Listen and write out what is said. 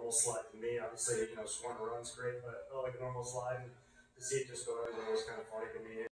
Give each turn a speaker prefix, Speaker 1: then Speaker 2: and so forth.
Speaker 1: normal slide to me. Obviously, scoring a run's great, but like a normal slide, and to see it just go everywhere was kind of funny to me.